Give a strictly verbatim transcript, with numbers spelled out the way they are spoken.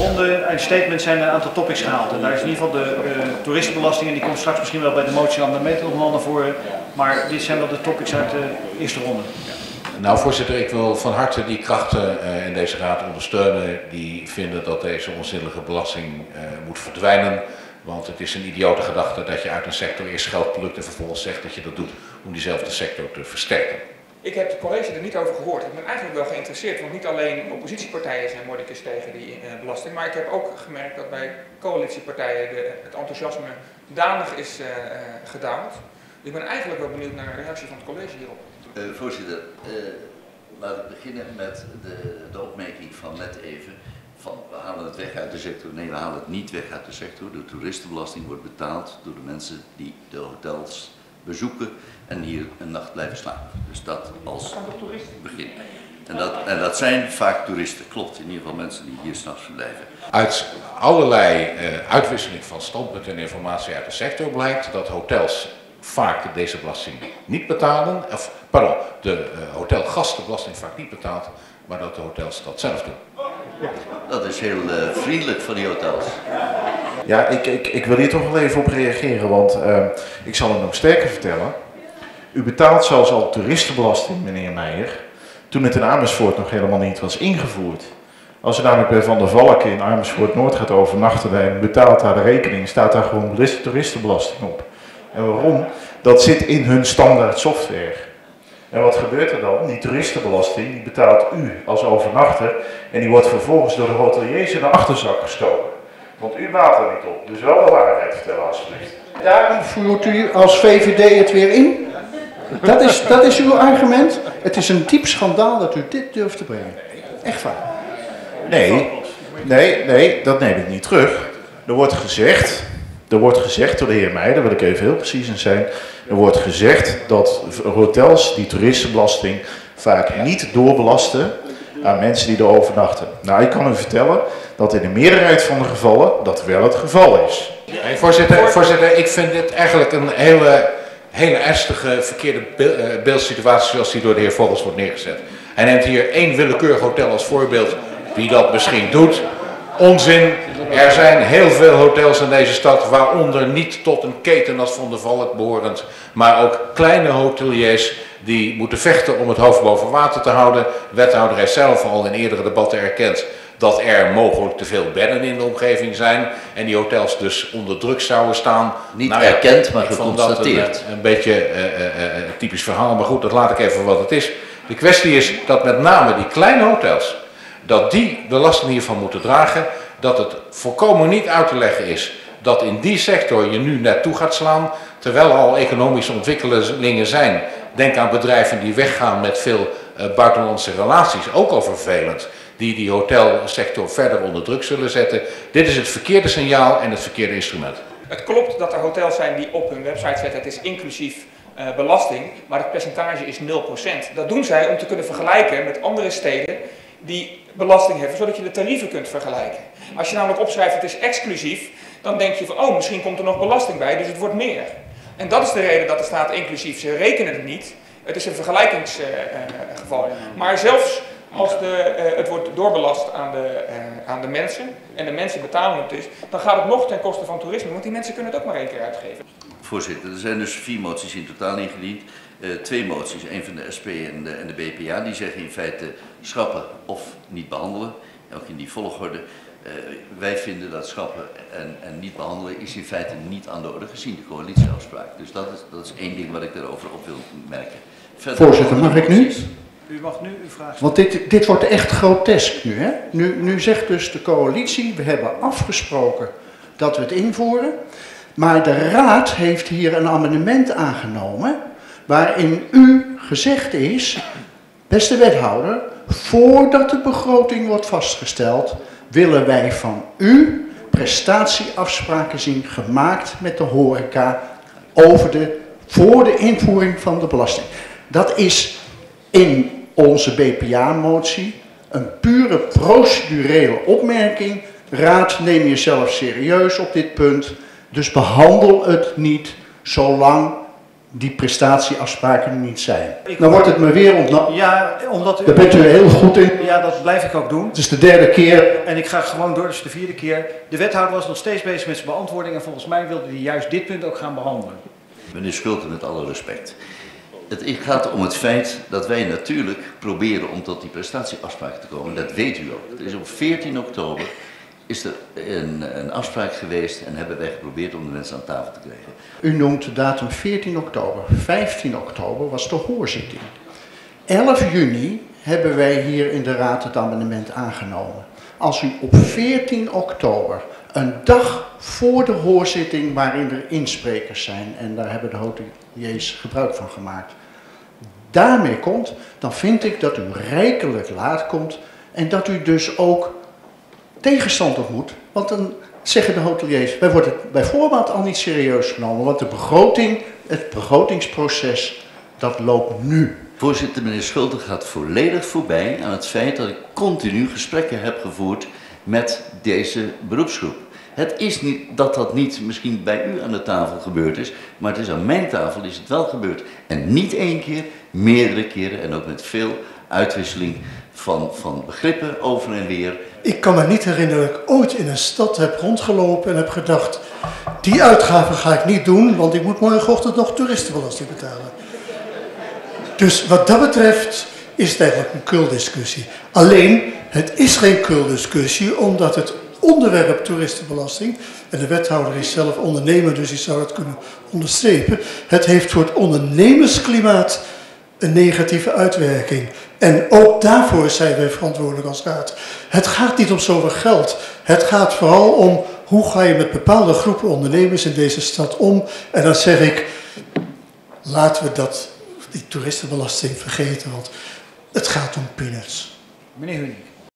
ronde een statement zijn een aantal topics gehaald. En daar is in ieder geval de uh, toeristenbelasting, en die komt straks misschien wel bij de motie aan de meter nog wel naar voren. Maar dit zijn wel de topics uit de eerste ronde. Nou voorzitter, ik wil van harte die krachten uh, in deze raad ondersteunen die vinden dat deze onzinnige belasting uh, moet verdwijnen. Want het is een idiote gedachte dat je uit een sector eerst geld plukt en vervolgens zegt dat je dat doet om diezelfde sector te versterken. Ik heb het college er niet over gehoord. Ik ben eigenlijk wel geïnteresseerd, want niet alleen oppositiepartijen zijn mordicus tegen die uh, belasting, maar ik heb ook gemerkt dat bij coalitiepartijen de, het enthousiasme danig is uh, gedaald. Ik ben eigenlijk wel benieuwd naar de reactie van het college hierop. Uh, voorzitter, uh, laat ik beginnen met de, de opmerking van net even. Van, we halen het weg uit de sector. Nee, we halen het niet weg uit de sector. De toeristenbelasting wordt betaald door de mensen die de hotels bezoeken en hier een nacht blijven slapen. Dus dat als begin. En dat, en dat zijn vaak toeristen, klopt. In ieder geval mensen die hier s'nachts verblijven. Uit allerlei uh, uitwisseling van standpunten en informatie uit de sector blijkt dat hotels vaak deze belasting niet betalen. Of, pardon, de uh, hotelgastenbelasting vaak niet betaalt, maar dat de hotels dat zelf doen. Dat is heel uh, vriendelijk van die hotels. Ja, ik, ik, ik wil hier toch wel even op reageren, want uh, ik zal het nog sterker vertellen. U betaalt zelfs al toeristenbelasting, meneer Meijer, toen het in Amersfoort nog helemaal niet was ingevoerd. Als u namelijk bij Van der Valk in Amersfoort Noord gaat overnachten en betaalt daar de rekening, staat daar gewoon toeristenbelasting op. En waarom? Dat zit in hun standaard software. En wat gebeurt er dan? Die toeristenbelasting die betaalt u als overnachter en die wordt vervolgens door de hoteliers in de achterzak gestoken. Want u baat er niet op, dus wel de waarheid vertellen alsjeblieft. Daarom voert u als V V D het weer in? Dat is, dat is uw argument? Het is een diep schandaal dat u dit durft te brengen. Echt waar. Nee, nee, nee, dat neem ik niet terug. Er wordt gezegd, er wordt gezegd door de heer Meijer, daar wil ik even heel precies in zijn. Er wordt gezegd dat hotels die toeristenbelasting vaak niet doorbelasten aan mensen die er overnachten. Nou, ik kan u vertellen dat in de meerderheid van de gevallen dat wel het geval is. Hey, voorzitter, voorzitter, ik vind dit eigenlijk een hele, hele ernstige verkeerde beeldsituatie zoals die door de heer Vogels wordt neergezet. Hij neemt hier één willekeurig hotel als voorbeeld wie dat misschien doet. Onzin. Er zijn heel veel hotels in deze stad, waaronder niet tot een keten als Van der Valk behorend, maar ook kleine hoteliers die moeten vechten om het hoofd boven water te houden. De wethouder heeft zelf al in eerdere debatten erkend dat er mogelijk te veel bedden in de omgeving zijn en die hotels dus onder druk zouden staan. Niet nou ja, erkend, maar ik vond dat geconstateerd. een, een beetje uh, uh, uh, typisch verhaal, maar goed, dat laat ik even wat het is. De kwestie is dat met name die kleine hotels, dat die de belasting hiervan moeten dragen, dat het volkomen niet uit te leggen is dat in die sector je nu naartoe gaat slaan, terwijl er al economische ontwikkelingen zijn. Denk aan bedrijven die weggaan met veel uh, buitenlandse relaties, ook al vervelend, die die hotelsector verder onder druk zullen zetten. Dit is het verkeerde signaal en het verkeerde instrument. Het klopt dat er hotels zijn die op hun website zetten, het is inclusief uh, belasting, maar het percentage is nul procent. Dat doen zij om te kunnen vergelijken met andere steden die belasting hebben, zodat je de tarieven kunt vergelijken. Als je namelijk opschrijft het is exclusief, dan denk je van oh, misschien komt er nog belasting bij, dus het wordt meer. En dat is de reden dat er staat inclusief, ze rekenen het niet. Het is een vergelijkingsgeval. Uh, maar zelfs als de, uh, het wordt doorbelast aan de, uh, aan de mensen, en de mensen betalen het dus, dan gaat het nog ten koste van toerisme, want die mensen kunnen het ook maar één keer uitgeven. Voorzitter, er zijn dus vier moties in totaal ingediend. Uh, twee moties, één van de S P en de, en de B P A, die zeggen in feite schrappen of niet behandelen, ook in die volgorde. Uh, wij vinden dat schrappen en, en niet behandelen is in feite niet aan de orde gezien de coalitieafspraak. Dus dat is, dat is één ding wat ik daarover op wil merken. Verder Voorzitter, mag ik nu? U mag nu uw vraag stellen. Want dit, dit wordt echt grotesk nu, hè? Nu, nu zegt dus de coalitie, we hebben afgesproken dat we het invoeren, maar de Raad heeft hier een amendement aangenomen waarin u gezegd is, beste wethouder, voordat de begroting wordt vastgesteld, willen wij van u prestatieafspraken zien gemaakt met de horeca over de, voor de invoering van de belasting. Dat is in onze B P A-motie een pure procedurele opmerking. Raad, neem jezelf serieus op dit punt, dus behandel het niet zolang die prestatieafspraken er niet zijn. Dan wordt het me weer ontnomen. Ja, omdat u... Daar bent u heel goed in. Ja, dat blijf ik ook doen. Het is de derde keer. En ik ga gewoon door, dus de vierde keer. De wethouder was nog steeds bezig met zijn beantwoording en volgens mij wilde hij juist dit punt ook gaan behandelen. Meneer Schulte, met alle respect. Het gaat om het feit dat wij natuurlijk proberen om tot die prestatieafspraken te komen. Dat weet u ook. Er is op veertien oktober is er een, een afspraak geweest en hebben wij geprobeerd om de mensen aan tafel te krijgen. U noemt de datum veertien oktober. vijftien oktober was de hoorzitting. elf juni hebben wij hier in de raad het amendement aangenomen. Als u op veertien oktober, een dag voor de hoorzitting waarin er insprekers zijn, en daar hebben de hoteliers gebruik van gemaakt, daarmee komt, dan vind ik dat u rijkelijk laat komt en dat u dus ook tegenstand ontmoet. Want dan zeggen de hoteliers, wij worden bij voorbaat al niet serieus genomen, want de begroting, het begrotingsproces, dat loopt nu. Voorzitter, meneer Schulte gaat volledig voorbij aan het feit dat ik continu gesprekken heb gevoerd met deze beroepsgroep. Het is niet dat dat niet misschien bij u aan de tafel gebeurd is, maar het is aan mijn tafel is het wel gebeurd. En niet één keer, meerdere keren en ook met veel uitwisseling van, van begrippen over en weer. Ik kan me niet herinneren dat ik ooit in een stad heb rondgelopen en heb gedacht, die uitgaven ga ik niet doen, want ik moet morgenochtend nog toeristenbelasting betalen. Dus wat dat betreft is het eigenlijk een kuldiscussie. Alleen, het is geen kuldiscussie, omdat het onderwerp toeristenbelasting, en de wethouder is zelf ondernemer, dus die zou dat kunnen onderstrepen, het heeft voor het ondernemersklimaat een negatieve uitwerking. En ook daarvoor zijn wij verantwoordelijk als raad. Het gaat niet om zoveel geld. Het gaat vooral om hoe ga je met bepaalde groepen ondernemers in deze stad om. En dan zeg ik, laten we dat, die toeristenbelasting vergeten, want het gaat om peanuts. Meneer Huning.